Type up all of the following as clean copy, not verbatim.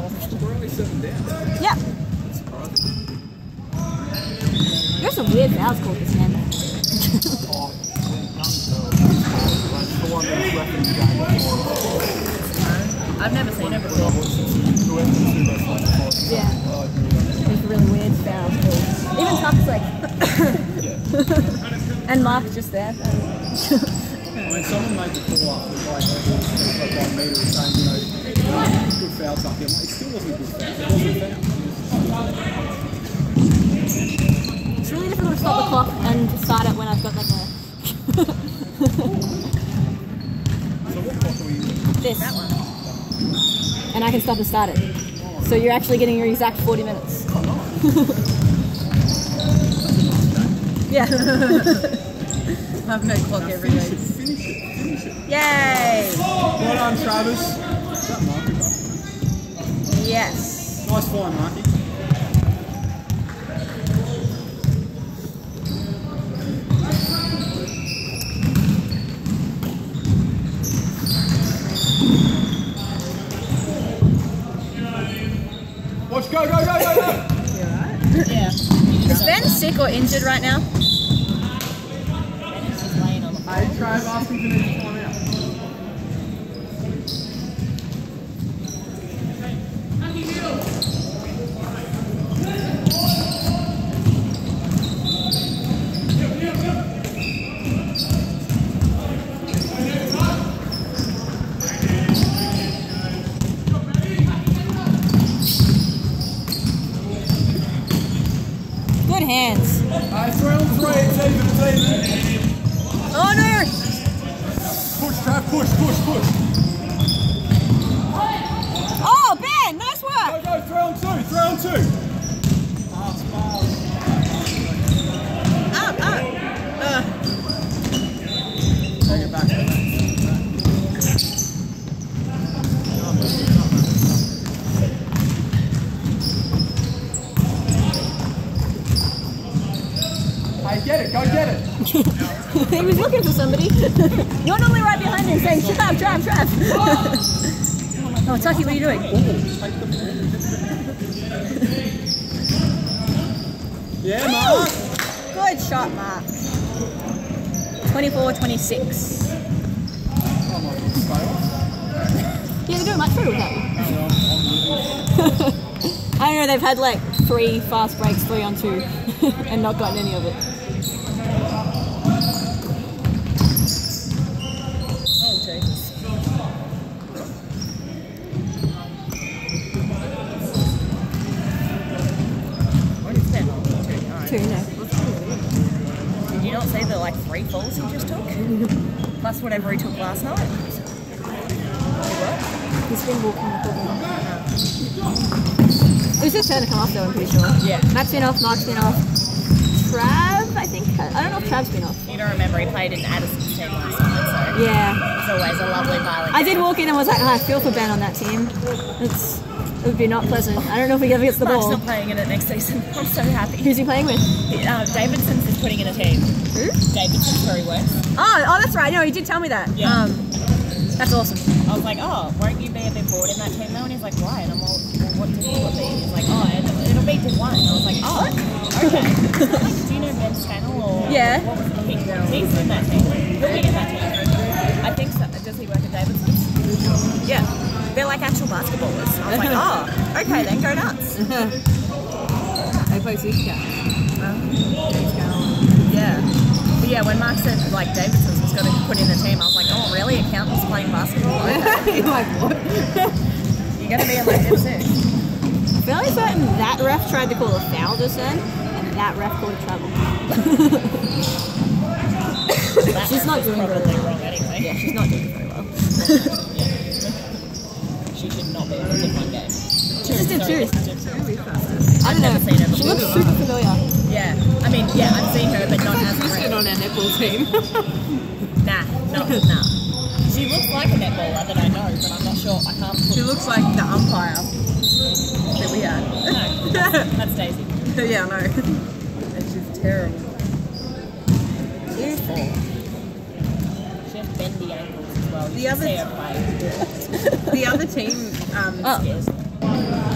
We're only 7 down. Yeah. There's some weird fouls called this game. I've never seen it before. Yeah. There's really weird fouls called. Even Tuck's like... and Mark's just there. I mean, someone made the call up with like 1 metre saying, you know, good foul something. It still wasn't a good foul. It wasn't a foul. It's really difficult to stop the clock and start it when I've got like a... So what clock are we using? this. That one. And I can stop and start it. So you're actually getting your exact 40 minutes. Yeah. I have no clock every day. Finish it. Yay! Well done, Travis. Is that Marky? Yes. Nice fly, Marky. Watch, go! You alright? Yeah. Is Ben sick or injured right now? He's laying on the floor. Hey, Trav, ask him to next time out. Good hands. Hey, 3 on 3, it's even. Oh no! Push, Trav, push. Oh, Ben, nice work. Go, 3 on 2. Pass. Up! Take it back. Hey, get it, go get it. He was looking for somebody. You're normally right behind him saying, Trav. Oh, Tucky, what are you doing? Yeah, Mark. Good shot, Mark. 24-26. Yeah, they're doing much better with that. I don't know, they've had like 3 fast breaks, 3 on 2, and not gotten any of it. Oh, Jesus. What is that? 2, 2, no. Did you not see the like 3 falls he just took? Plus whatever he took last night. He's been walking the court. It was his turn to come off though, I'm pretty sure. Yeah. Matt's been off, Mark's been off. Trav, I think. I don't know if Trav's been off. You don't remember he played in Addison's team last night, so Yeah. it's always a lovely barley. I did walk in and was like, oh, I feel for Ben on that team. It would be not pleasant. I don't know if he ever gets the Mark's ball. not playing in it next season. I'm so happy. Who's he playing with? Davidson's is putting in a team. Who? Davidson's very worse. Oh, that's right. No, he did tell me that. Yeah. That's awesome. I was like, oh, won't you be a bit bored in that team though? And he's like, why? And I'm all, well, what do you be? He's like, oh, it'll be to 1. And I was like, oh, okay. Like, do you know Ben Scannell or Yeah. what was he? He's in that team. He'll be in that team. I think so. Does he work at Davidson's? Yeah. They're like actual basketballers. I was like, oh, okay, then go nuts. I play Supercat. Yeah. But yeah, when Mark said like Davidson's was going to put in the team, I was like, oh, really? Accountants playing basketball? Okay. You're like, what? You're going to be in like them soon. I'm fairly certain that ref tried to call a foul just then, and that ref called a travel. She's not doing very probably well. wrong anyway. Yeah, she's not doing very well. She should not be able to win one game. She just did 2. I I've don't never know. seen her She before. looks super familiar. Yeah. I mean, yeah, I've seen her, but not as a Kristen on our netball team. Nah. She looks like a netballer that I know, but I'm not sure. I can't She looks like the umpire that we had. No, that's Daisy. Yeah, I know. And she's terrible. Beautiful. She has bendy ankles as well. You The should other- see her play. The other team, Scares me.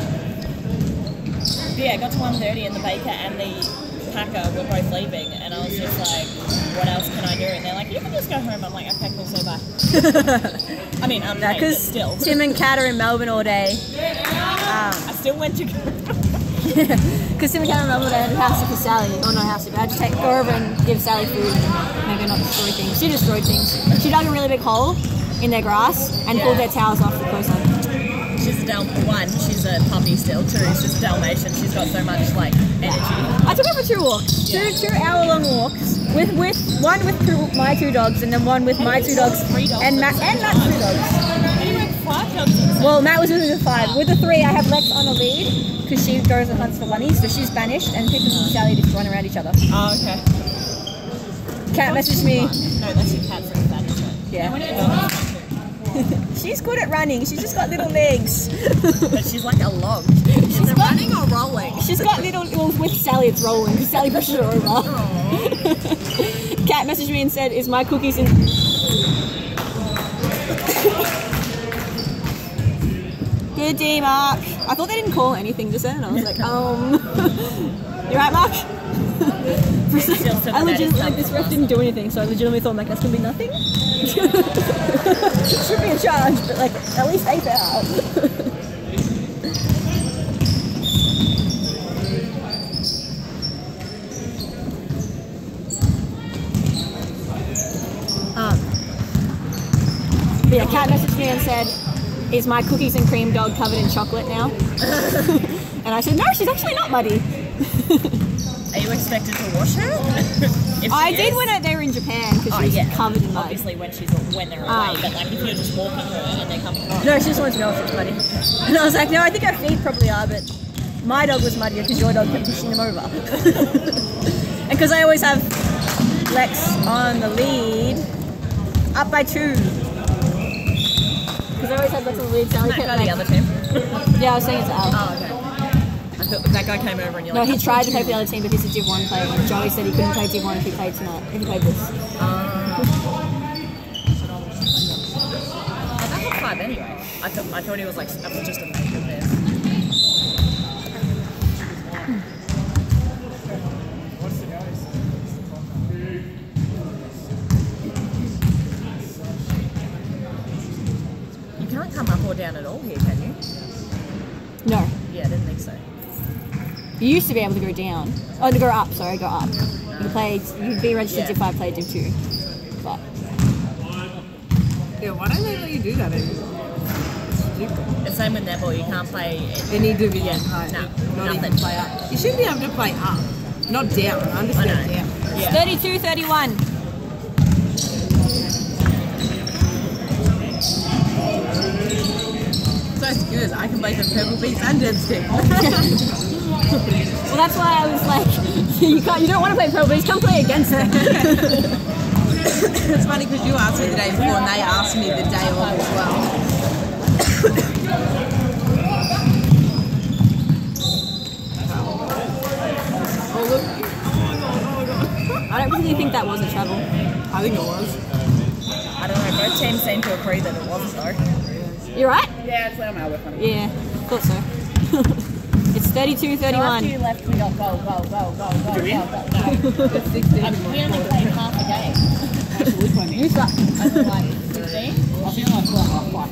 Yeah, it got to 1:30 and the baker and the packer were both leaving, and I was just like, what else can I do? And they're like, you can just go home. I'm like, okay, cool, so bye. I mean, I'm Yeah, but because still. Tim and Kat are in Melbourne all day. I still went to go. Because Tim and Kat are in Melbourne, I had a house for Sally. Oh, no, house, but I had to go over and give Sally food and make her not destroy things. She destroyed things. She dug a really big hole in their grass and pulled their towels off the clothesline. She's a one, she's a puppy still. Two, she's just a Dalmatian. She's got so much like energy. I took her for 2 walks, two hour-long walks, with one with my 2 dogs and then one with my 2 dogs and Matt's 2 dogs. You had 5 dogs. Well, Matt was with the 5. With the 3, I have Lex on the lead because she goes and hunts for bunnies, so she's banished, and Pippin and Sally just run around each other. Oh, okay. Cat messaged me. No, that's your cat's in bad. Yeah. When you dog. She's good at running. She's just got little legs. But she's like a log. Is it running or rolling? She's got little. Well, with Sally, it's rolling because Sally pushes her over. Cat messaged me and said, "Is my cookies in?" Good day, Mark. I thought they didn't call anything just then, and I was like, you right, Mark? I legitimately, like, this ref didn't do anything, so I legitimately thought, like, that's gonna be nothing. Should be a charge, but like, at least 8 out. But yeah, Kat messaged me and said, "Is my cookies and cream dog covered in chocolate now?" And I said, "No, she's actually not muddy." Are you expected to wash her? I did when they were in Japan because she was covered in mud. Obviously when they're away, but like if you're just walking her and they come across. No, she just wanted to know if she's muddy. And I was like, no, I think her feet probably are, but my dog was muddier because your dog kept pushing them over. And because I always have Lex on the lead, up by 2. Because I always had Lex on the lead, Sally kept That guy the other team? Yeah, I was saying it's Al. Oh, okay. I thought that guy came over and you're No, like... he tried to play for the other team, but he's a Div 1 player. And Joey said he couldn't play Div 1 if he played tonight. If he played this. That was 5 anyway. I thought he was like just a mate of theirs. You can't come up or down at all here, can you? No. Yeah, I didn't think so. You used to be able to go down. Oh, to go up, sorry, go up. You'd be registered Div 5, play Div 2. But... Yeah, why don't they let you do that anymore? It's stupid. It's same with netball, you can't play... Any division, No, not even nothing. play up. You should be able to play up, not down. I understand I know. down. Yeah. 32-31. So it's good. I can play for Purple Beats and Dead Stick. Well, that's why I was like, you don't want to play pro, but come play against it. It's funny because you asked me the day before and they asked me the day off as well. Oh, look. I don't really think that was a travel. I think it was. I don't know, both teams seem to agree that it was though. You right? Yeah, it's like I'm with Yeah, thought so. It's 32-31. After you left, we got go. It's 16. We only played half a game. You suck. Over like 15. I think I played half back.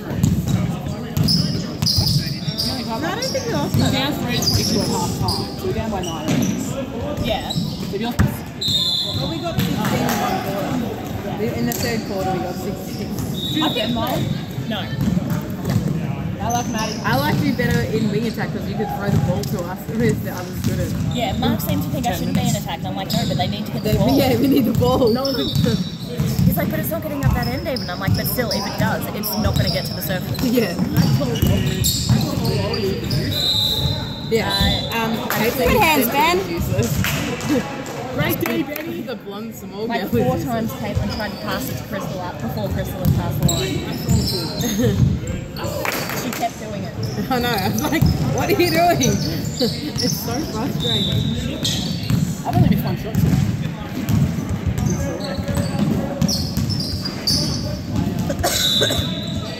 No, I don't think we lost We're that. down 3-22 at half time. So we're down by 9. Yeah. If you're Well, we got 16 in one quarter. In the third quarter, we got 16. I think no. I like Maddie. I like to be better in wing attack because you could throw the ball to us, whereas the others couldn't. Yeah, Mark seemed to think I shouldn't be in attack. And I'm like, no, but they need to get the ball. Yeah, we need the ball. No one could. He's like, but it's not getting up that end even. I'm like, but still, if it does, it's not going to get to the surface. Yeah. Yeah. Good hands, Ben. Great day, Benny. The blonde small Like girl. 4 times Caitlin tried to pass it to Crystal up before Crystal had passed the line. She kept doing it. I know. I was like, what are you doing? It's so frustrating. I've only missed 1 shot today.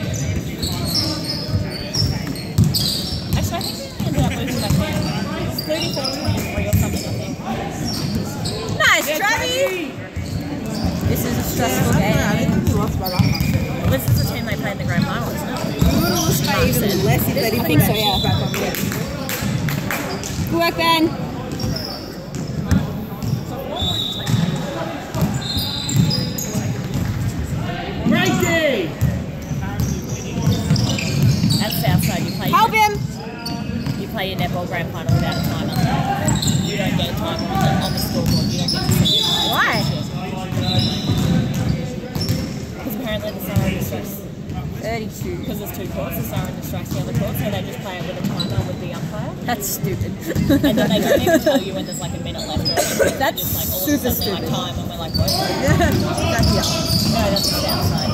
Actually, I think we ended up losing by 10. only 423 or something, I think. Nice, Travis! This is a stressful game. This is the team they played in the grand final, isn't it? Even less if they didn't think so, yeah. back on the Good work, Ben. Gracie! At Southside, Help him! you play your netball grand final without a timer. You don't get a timer on the scoreboard. You don't get to see it. Why? Because apparently the Star distracts. 32. Because there's two courts, the Star distracts the other court, so they just play it with a timer with the umpire. That's stupid. And then they don't even tell you when there's like a minute left or anything. That's just like all super of a sudden stupid. like time and we're like, what? Yeah. No, that's the Southside.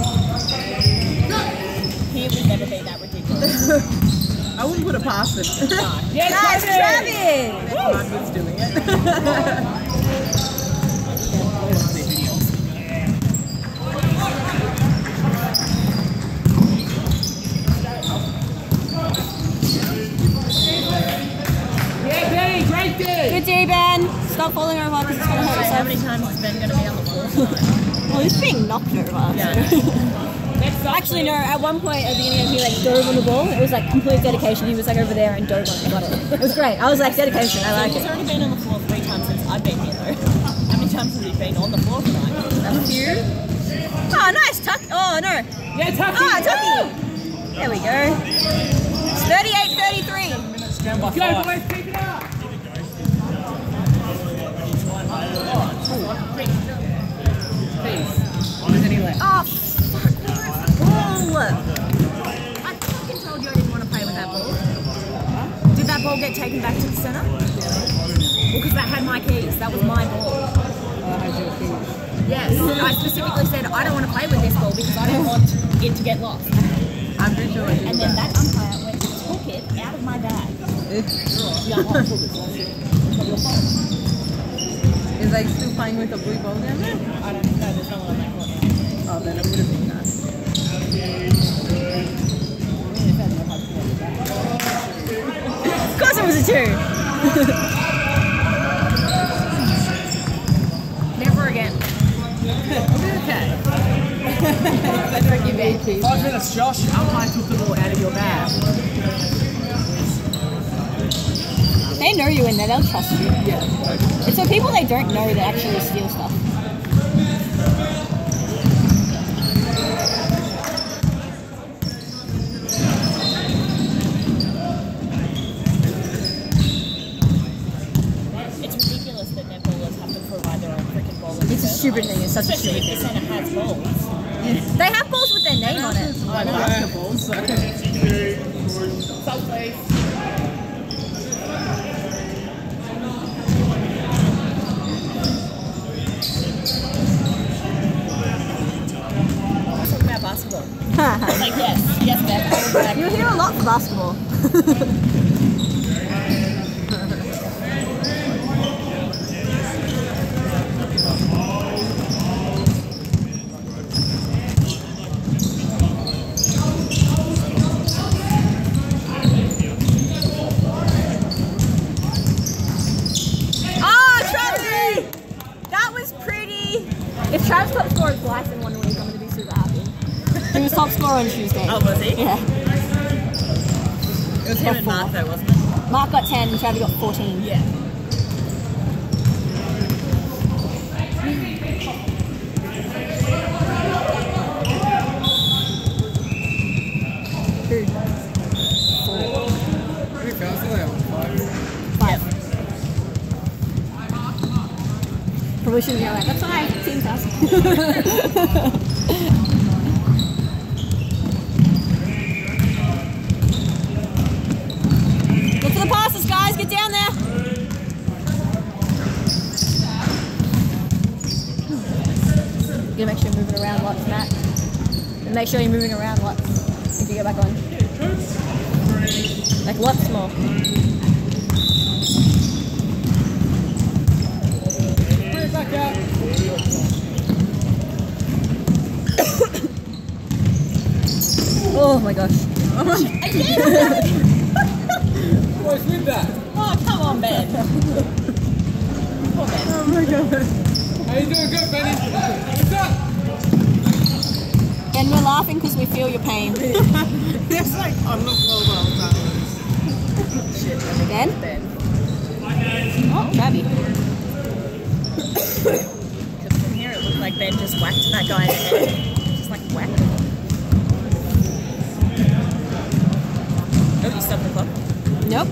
Here would never be that ridiculous. I wouldn't put it past them. No. Nice, Travis! Margaret's doing it. Good D, Ben. Stop falling over because it's going to hurt How yourself. many times is Ben going to be on the floor tonight? Well, he's being knocked over. Yeah. Actually, no. At one point at the beginning, he like dove on the ball. It was like complete dedication. He was like over there and dove on it and got it. It was great. I was like, dedication. I like He's it. already been on the floor 3 times since I've been here though. How many times has he been on the floor tonight? A few. Oh, nice tuck. Oh no. Yeah, Tucky! Oh, tucky. There we go. It's 38-33. Stand by Go, five. boys, keep it up. Please. Any left? Oh, fuck. Ball. I fucking told you I didn't want to play with that ball. Did that ball get taken back to the centre? Well, because that had my keys. That was my ball. Yes. I specifically said I don't want to play with this ball because I don't want it to get lost. I'm pretty sure I did And then that umpire went and took it out of my bag. Yeah, I'm not took it. Is like still playing with a blue ball down there? I don't know. There's no one on that court now. Oh, then it would have been nice. Of course it was a 2. Never again. Okay. That's like your baby. 5 minutes, Josh. Umpire took the ball out of your bag. They know you in there. They'll trust you. Yeah. It's for people they don't know that actually steal stuff. It's ridiculous that netballers have to provide their own freaking ball. It's a stupid thing. It's such a Especially stupid if the thing. centre has balls. They have balls with their name on it. I know basketball, so. Talking about basketball. It's like, yes, Bev. You're here a lot for basketball. Oh, Travis! That was pretty. If Travis got scored twice in 1 week, I'm going to be super happy. He was top scorer on Tuesday. Oh, was he? Yeah. It was him and Mark though, wasn't it? Mark got 10 and Travis got 14. Yeah. Two. Pretty fast, isn't it? 5. Probably shouldn't be like, that's fine. Team task. Look for the passes, guys. Get down there. You gotta make sure you're moving around lots, Matt. And make sure you're moving around lots if you get back on. Like lots more. Put it back out. Oh my gosh. Boys, with that. Oh, come on. on Ben. Poor Ben. Oh my god. How you doing? Good, Benny. What's up? And we're laughing because we feel your pain. It's like, I'm not well done. Again? Ben. Oh, Gabby. Because from here it looked like Ben just whacked that guy in the head. Just like whack. Oh, you stopped the clock? Nope.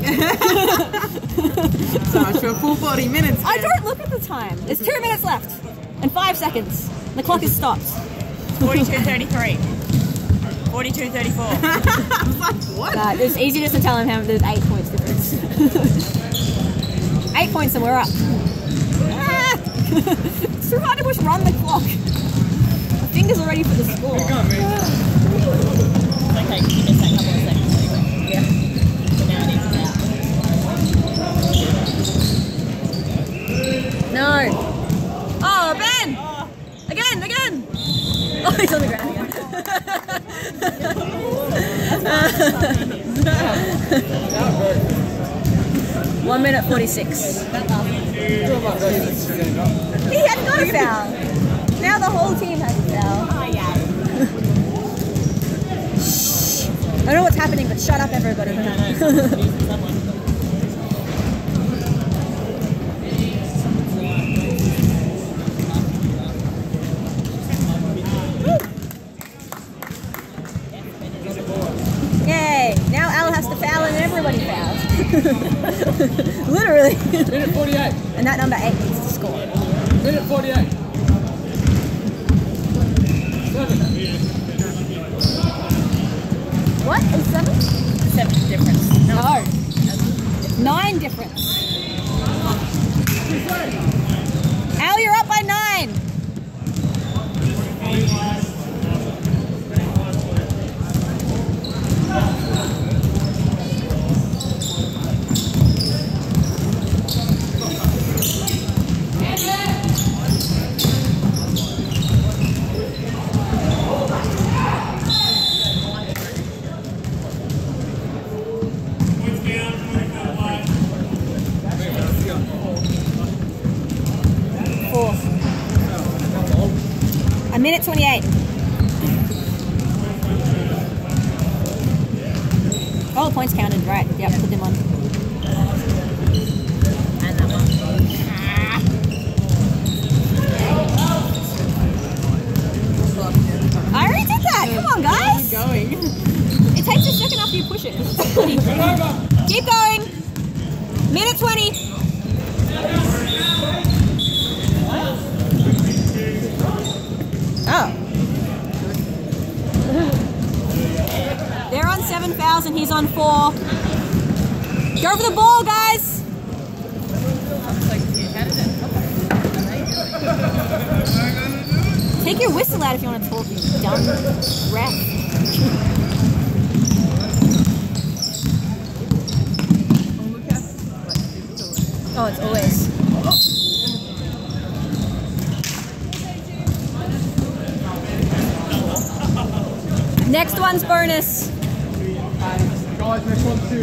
So much for a full 40 minutes. I don't look at the time. There's 2 minutes left. And 5 seconds. The clock is stopped. 42:33. 42:34. I was like, what? It's easy just to tell him how there's 8 points difference. 8 points and we're up. It's too hard to push run the clock. My fingers are ready for the score. Come on, man. Okay, you missed that couple of seconds anyway. Yeah. So now it evens out. No. Oh, Ben! Again! Oh, he's on the ground again. 1 minute 46. He had got a foul. Now the whole team has a foul. Oh, yeah. I don't know what's happening, but shut up, everybody. Someone. Yay! Now Al has to foul and everybody fouls. Literally. Minute 48. And that number 8 needs to score. Minute 48. 7. What? Is 7? 7 difference. No. 9 difference. Al, you're up by 9. A minute 28. Oh, the points counted, right. Yep, put them on. And that one. I already did that! Come on, guys! Going. It takes a second after you push it. Keep going! Minute 20. Oh. They're on 7 fouls and he's on 4. Go for the ball, guys! Take your whistle out if you want to talk, you dumb rat. Oh, it's always. Next one's bonus. Guys, next one too.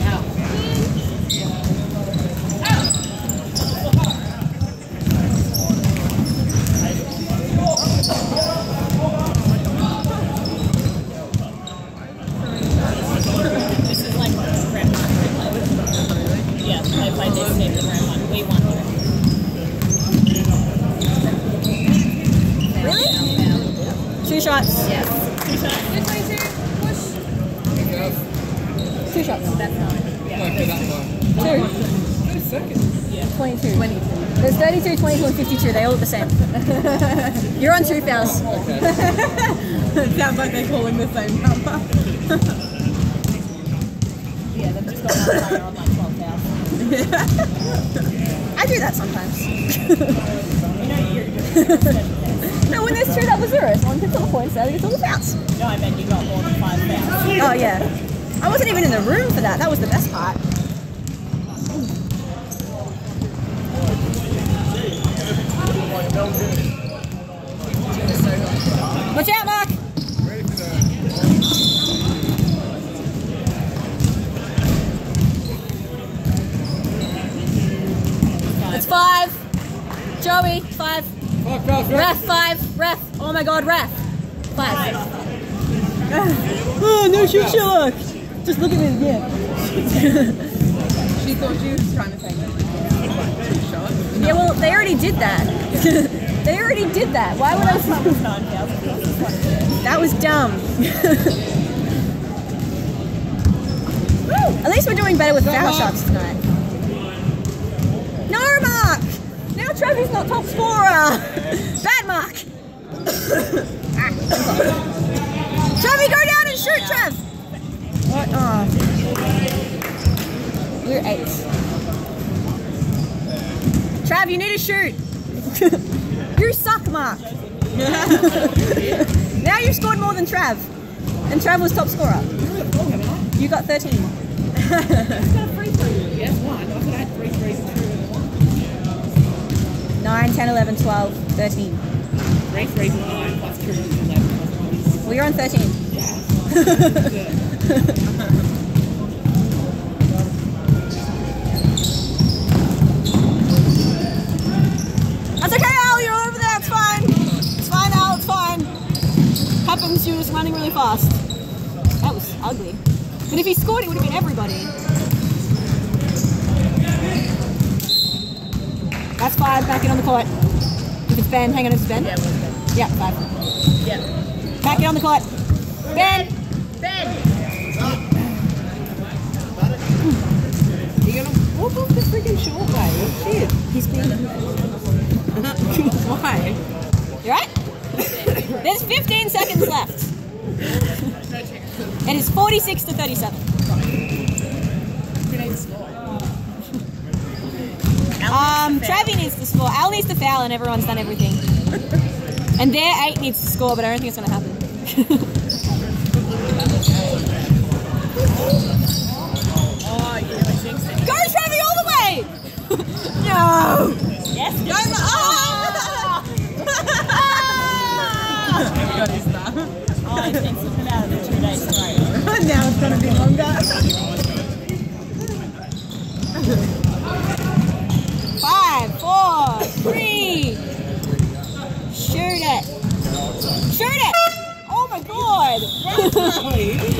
This is like round 1. Yeah, they played this team in round 1. We won here. Really? 2 shots. Yes. 2 shots. That's 9. Okay, that one. 2. 30 seconds. 22. There's 32, 22, and 52. They all look the same. You're on 2 fouls. Okay. It sounds like they're calling the same number. Yeah, they've just got one player on like 12 fouls. I do that sometimes. You know, you're special case. No, when there's 2 double zeros, one gets all the points, the other gets all the fouls. No, I meant you got more than 5 fouls. Oh, yeah. I wasn't even in the room for that. That was the best part. Watch out, Mark! Joey, 5. Ref, 5. Ref. Oh my god, ref. 5. Oh, no shoot, Sherlock. Just look at it again. She thought she was trying to take a shot. Yeah, well, they already did that. They already did that. Why would I? That was dumb. At least we're doing better with foul shots tonight. No, Mark! Now Trevor's not top scorer! Bad Mark! Trevi, go down and shoot, Trev! What? Oh. We're 8. Trav, you need to shoot! You suck, Mark! Now you've scored more than Trav. And Trav was top scorer. You got 13. Yes, 1. I thought I had 3 threes and 2 9, 10, 11, 12, 13. 3 threes and 9 plus 2 is 11 plus 1. Well, you're on 13. That's okay, Al, you're over there, it's fine. It's fine, Al, it's fine. Happens, you're just running really fast. That was ugly. But if he scored, it would have been everybody. That's 5, back it on the court. If it's Ben, hang on, if it's Ben? Yeah, it was Ben. Yeah, 5. Yeah. Back it on the court. Ben! Ben! You're gonna walk off the freaking short way. Shit. He's being... Why? You right? There's 15 seconds left. It is 46 to 37. Travi needs to score. Al needs to foul and everyone's done everything. And their 8 needs to score, but I don't think it's going to happen. Oh, you really jinxed it. Go, Travi, all the way! No! Yes, Go, we got his stuff. Oh, I think something out of the 2 days straight. now it's going to be longer. 5, 4, 3. Shoot it. Shoot it! Oh my god!